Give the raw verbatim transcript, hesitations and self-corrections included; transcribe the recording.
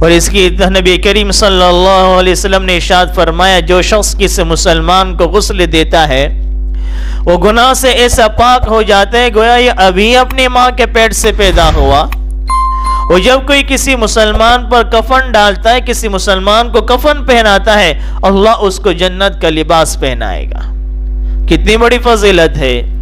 और इसकी नबी करीम सल्लल्लाहु अलैहि वसल्लम ने इरशाद फरमाया, जो शख्स किसी मुसलमान को गुस्ल देता है वो गुनाह से ऐसा पाक हो जाता है गोया ये अभी अपनी माँ के पेट से पैदा हुआ। और जब कोई किसी मुसलमान पर कफन डालता है, किसी मुसलमान को कफन पहनाता है, अल्लाह उसको जन्नत का लिबास पहनाएगा। कितनी बड़ी फजीलत है।